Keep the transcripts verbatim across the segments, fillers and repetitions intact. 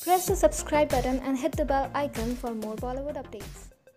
Press the subscribe button and hit the bell icon for more Bollywood updates.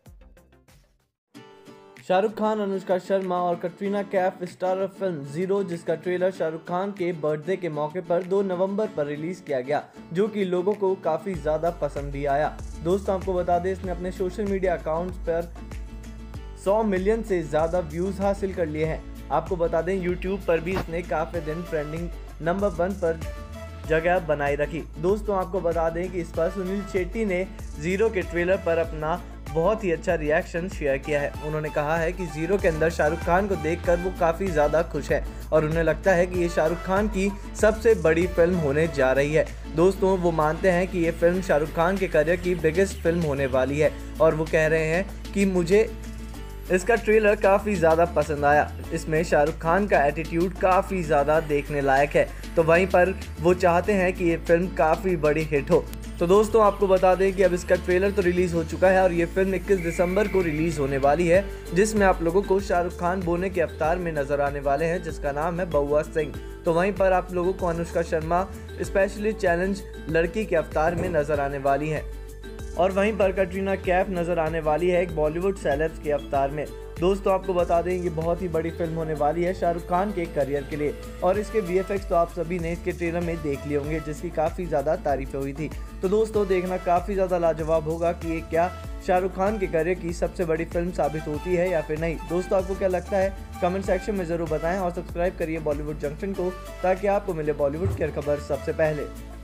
Shahrukh Khan, Anushka Sharma और Katrina Kaif starrer film Zero, जिसका trailer Shahrukh Khan के birthday के मौके पर दो नवंबर पर रिलीज किया गया, जो कि लोगों को काफी ज्यादा पसंद भी आया। दोस्तों, आपको बता दें, इसने अपने सोशल मीडिया अकाउंट्स पर सौ मिलियन से ज्यादा व्यूज हासिल कर लिए हैं। आपको बता दें, यूट्यूब पर भी इसने काफी दिन ट्रेंडिंग नंबर वन पर जगह बनाई रखी। दोस्तों, आपको बता दें कि इस पर सुनील शेट्टी ने जीरो के ट्रेलर पर अपना बहुत ही अच्छा रिएक्शन शेयर किया है। उन्होंने कहा है कि जीरो के अंदर शाहरुख खान को देखकर वो काफ़ी ज़्यादा खुश है और उन्हें लगता है कि ये शाहरुख खान की सबसे बड़ी फिल्म होने जा रही है। दोस्तों, वो मानते हैं कि ये फिल्म शाहरुख खान के करियर की बिगेस्ट फिल्म होने वाली है और वो कह रहे हैं कि मुझे इसका ट्रेलर काफ़ी ज़्यादा पसंद आया। इसमें शाहरुख खान का एटीट्यूड काफ़ी ज़्यादा देखने लायक है, तो वहीं पर वो चाहते हैं कि ये फिल्म काफ़ी बड़ी हिट हो। तो दोस्तों, आपको बता दें कि अब इसका ट्रेलर तो रिलीज़ हो चुका है और ये फिल्म इक्कीस दिसंबर को रिलीज़ होने वाली है, जिसमें आप लोगों को शाहरुख खान बोने के अवतार में नज़र आने वाले हैं, जिसका नाम है बउआ सिंह। तो वहीं पर आप लोगों को अनुष्का शर्मा स्पेशली चैलेंज लड़की के अवतार में नज़र आने वाली हैं और वहीं पर कटरीना कैफ नज़र आने वाली है एक बॉलीवुड सेलेब्स के अवतार में। दोस्तों, आपको बता दें, ये बहुत ही बड़ी फिल्म होने वाली है शाहरुख खान के करियर के लिए और इसके वी एफ एक्स तो आप सभी ने इसके ट्रेलर में देख लिए होंगे, जिसकी काफ़ी ज़्यादा तारीफें हुई थी। तो दोस्तों, देखना काफ़ी ज़्यादा लाजवाब होगा कि ये क्या शाहरुख खान के करियर की सबसे बड़ी फिल्म साबित होती है या फिर नहीं। दोस्तों, आपको क्या लगता है कमेंट सेक्शन में ज़रूर बताएं और सब्सक्राइब करिए बॉलीवुड जंक्शन को, ताकि आपको मिले बॉलीवुड की खबर सबसे पहले।